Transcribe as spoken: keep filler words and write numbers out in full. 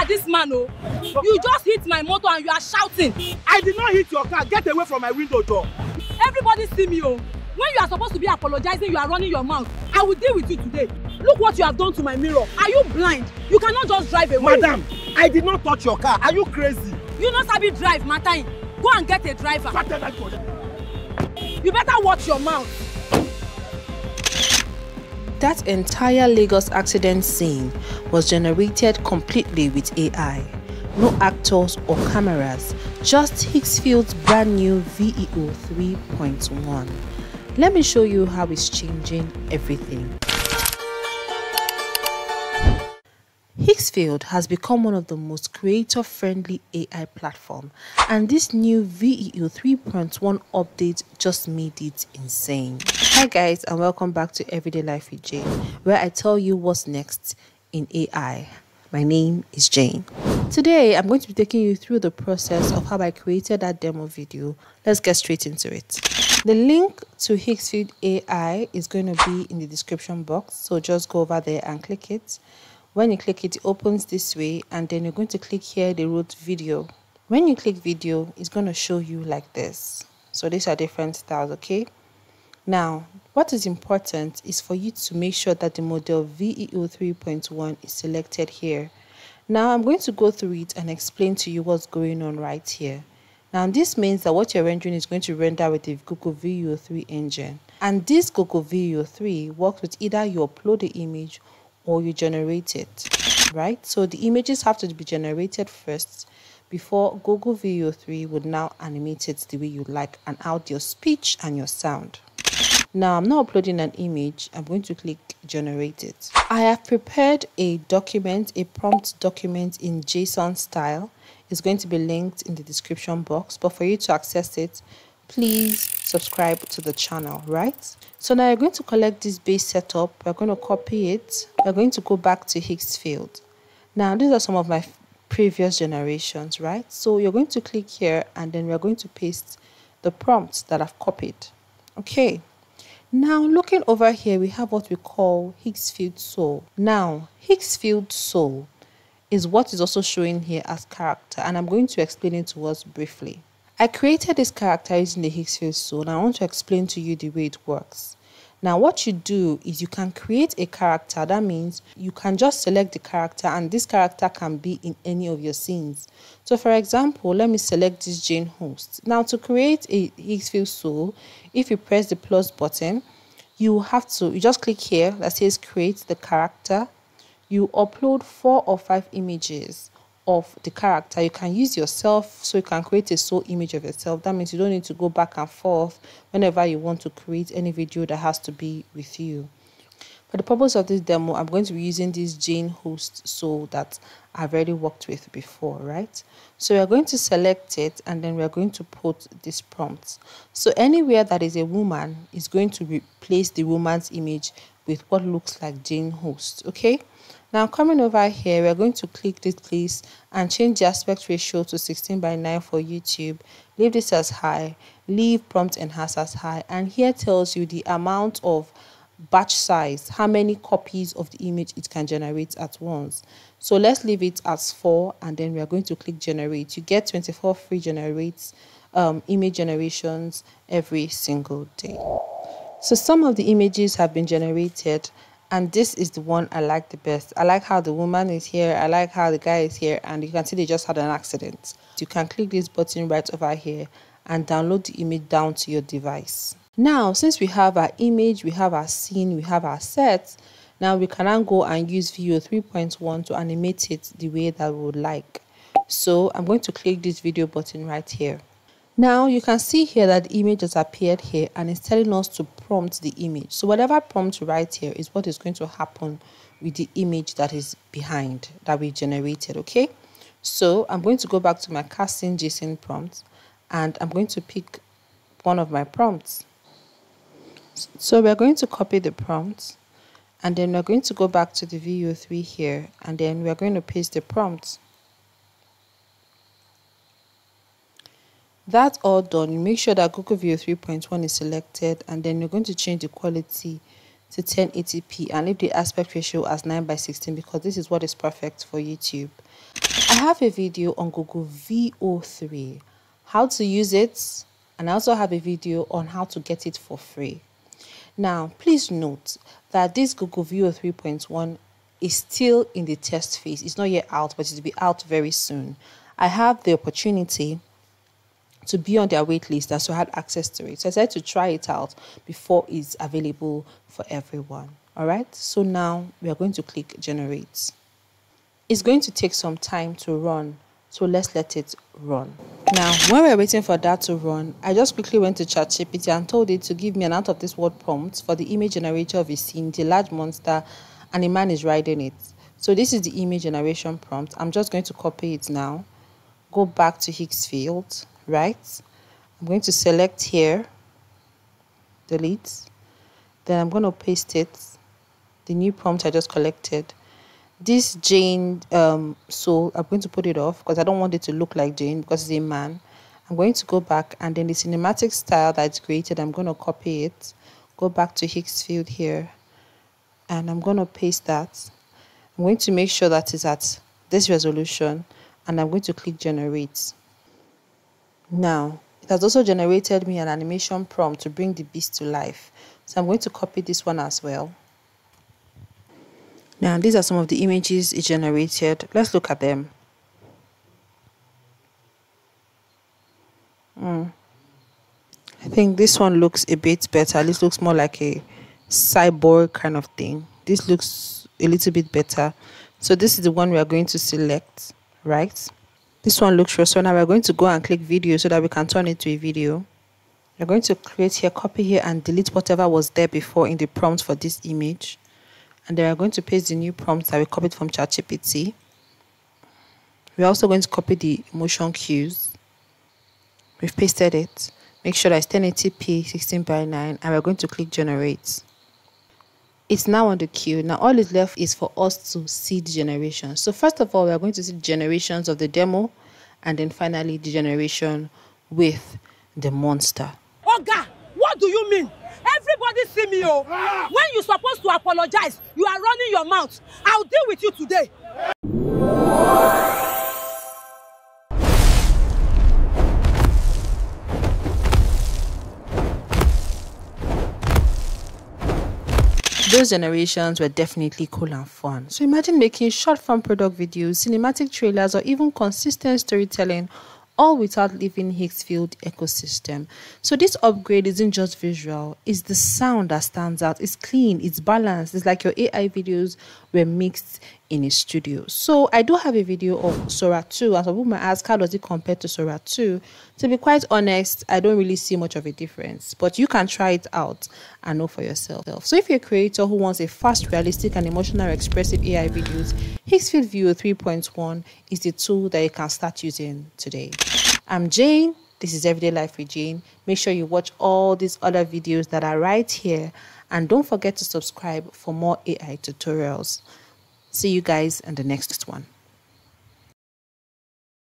at this man, oh. You just hit my motor and you are shouting. I did not hit your car. Get away from my window door. Everybody see me, oh. When you are supposed to be apologizing, you are running your mouth. I will deal with you today. Look what you have done to my mirror. Are you blind? You cannot just drive away. Madam, I did not touch your car. Are you crazy? You know sabi drive, Matai. Go and get a driver. You better watch your mouth. That entire Lagos accident scene was generated completely with A I. No actors or cameras, just Hicksfield's brand new V E O three point one. Let me show you how it's changing everything. Hicksfield has become one of the most creator-friendly A I platform, and this new V E O three point one update just made it insane. Hi guys, and welcome back to Everyday Life with Jane, where I tell you what's next in A I. My name is Jane. Today, I'm going to be taking you through the process of how I created that demo video. Let's get straight into it. The link to Hicksfield A I is going to be in the description box, so just go over there and click it. When you click it, it opens this way, and then you're going to click here, they wrote video. When you click video, it's going to show you like this. So these are different styles, okay? Now, what is important is for you to make sure that the model V E O three point one is selected here. Now, I'm going to go through it and explain to you what's going on right here. Now, this means that what you're rendering is going to render with the Google V E O three engine. And this Google V E O three works with either you upload the image or you generate it, right? So the images have to be generated first before Google V E O three would now animate it the way you like and out your speech and your sound. Now, I'm not uploading an image. I'm going to click generate it. I have prepared a document, a prompt document in JSON style. It's going to be linked in the description box, but for you to access it, please subscribe to the channel, right? So now you're going to collect this base setup. We're going to copy it. We're going to go back to Hicksfield. Now, these are some of my previous generations, right? So you're going to click here, and then we're going to paste the prompts that I've copied. Okay. Now, looking over here, we have what we call Hicksfield Soul. Now, Hicksfield Soul is what is also showing here as character, and I'm going to explain it to us briefly. I created this character using the Hicksfield Soul, and I want to explain to you the way it works. Now, what you do is you can create a character. That means you can just select the character, and this character can be in any of your scenes. So, for example, let me select this Jane Host. Now, to create a Hicksfield Soul, if you press the plus button, you have to, you just click here that says create the character. You upload four or five images of the character. You can use yourself, so you can create a soul image of yourself. That means you don't need to go back and forth whenever you want to create any video that has to be with you. For the purpose of this demo, I'm going to be using this Jane Host soul that I've already worked with before, right? So we're going to select it, and then we're going to put this prompt. So anywhere that is a woman is going to replace the woman's image with what looks like Jane Host, okay? Now, coming over here, we're going to click this place and change the aspect ratio to sixteen by nine for YouTube. Leave this as high, leave prompt enhance as high, and here tells you the amount of batch size, how many copies of the image it can generate at once. So let's leave it as four, and then we are going to click generate. You get twenty-four free generates um, image generations every single day. So some of the images have been generated, and this is the one I like the best. I like how the woman is here. I like how the guy is here, and you can see they just had an accident. You can click this button right over here and download the image down to your device. Now, since we have our image, we have our scene, we have our set, now we can now go and use V E O three point one to animate it the way that we would like. So I'm going to click this video button right here. Now you can see here that the image has appeared here, and it's telling us to prompt the image. So whatever prompt right here is what is going to happen with the image that is behind that we generated, okay? So I'm going to go back to my casting JSON prompt, and I'm going to pick one of my prompts. So we're going to copy the prompt, and then we're going to go back to the V E O three here, and then we're going to paste the prompt. That's all done. You make sure that Google V E O three point one is selected, and then you're going to change the quality to ten eighty p and leave the aspect ratio as nine by sixteen because this is what is perfect for YouTube. I have a video on Google V O three, how to use it, and I also have a video on how to get it for free. Now, please note that this Google V O three point one is still in the test phase. It's not yet out, but it will be out very soon. I have the opportunity to be on their wait list, and so I had access to it. So I decided to try it out before it's available for everyone. All right, so now we are going to click generate. It's going to take some time to run, so let's let it run. Now, when we're waiting for that to run, I just quickly went to ChatGPT and told it to give me an out of this world prompt for the image generator of a scene, the large monster, and a man is riding it. So this is the image generation prompt. I'm just going to copy it now. Go back to Higgsfield, right? I'm going to select here, delete. Then I'm going to paste it, the new prompt I just collected. This Jane um, soul, I'm going to put it off because I don't want it to look like Jane because it's a man. I'm going to go back, and then the cinematic style that's created, I'm going to copy it. Go back to Higgsfield here, and I'm going to paste that. I'm going to make sure that it's at this resolution, and I'm going to click generate. Now, it has also generated me an animation prompt to bring the beast to life. So I'm going to copy this one as well. Now, these are some of the images it generated. Let's look at them. Mm. I think this one looks a bit better. This looks more like a cyborg kind of thing. This looks a little bit better. So this is the one we are going to select, right? This one looks sure. So now we're going to go and click video so that we can turn it to a video. We're going to create here, copy here, and delete whatever was there before in the prompt for this image. And then we're going to paste the new prompt that we copied from ChatGPT. We're also going to copy the motion cues. We've pasted it. Make sure that it's ten eighty p sixteen by nine, and we're going to click generate. It's now on the queue. Now all is left is for us to see the generation. So first of all, we're going to see generations of the demo, and then finally the generation with the monster. Oga, what do you mean? Everybody see me, oh. When you're supposed to apologize, you are running your mouth. I'll deal with you today. Those generations were definitely cool and fun. So imagine making short form product videos, cinematic trailers, or even consistent storytelling, all without leaving Higgsfield ecosystem. So this upgrade isn't just visual, it's the sound that stands out. It's clean, it's balanced. It's like your A I videos were mixed in a studio. So I do have a video of Sora two, and some people might ask, how does it compare to Sora two? To be quite honest, I don't really see much of a difference, but you can try it out and know for yourself. So if you're a creator who wants a fast, realistic, and emotional expressive A I videos, Higgsfield V O three point one is the tool that you can start using today. I'm Jane. This is Everyday Life with Jane. Make sure you watch all these other videos that are right here, and don't forget to subscribe for more A I tutorials. See you guys in the next one.